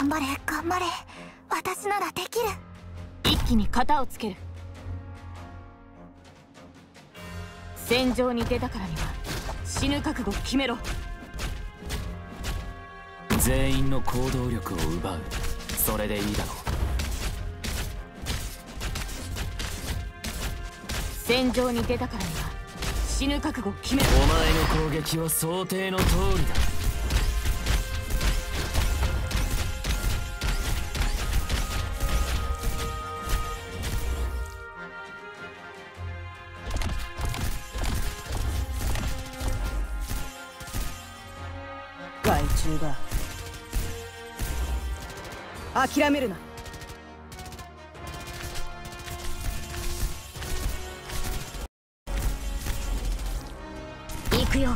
頑張れ頑張れ、私ならできる。 一気に型をつける。戦場に出たからには死ぬ覚悟を決めろ。 全員の行動力を奪う、それでいいだろう。 戦場に出たからには死ぬ覚悟を決めろ。 お前の攻撃は想定の通りだ。 害虫が諦めるな。 行くよ。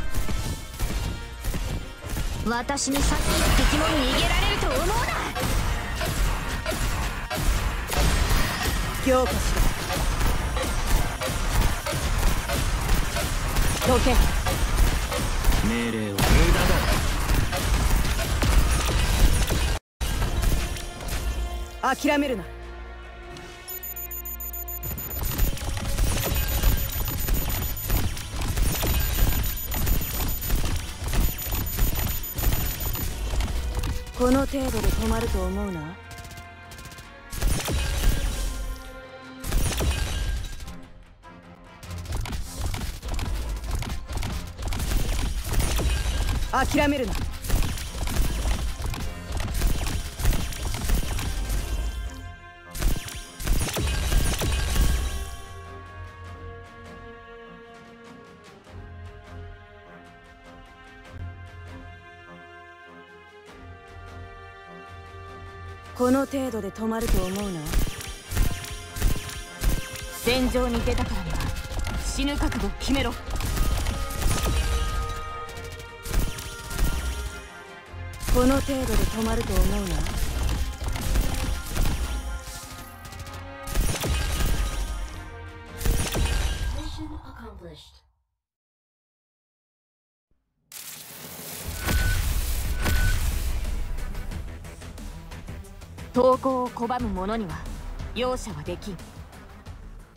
私にさっきの敵も逃げられると思うな。 強化しろ。どけ。 命令を無駄だ。 諦めるな。この程度で止まると思うな。諦めるな。この程度で止まると思うな。 戦場に出たからには死ぬ覚悟を決めろ。 この程度で止まると思うな。 投降を拒む者には容赦はできん。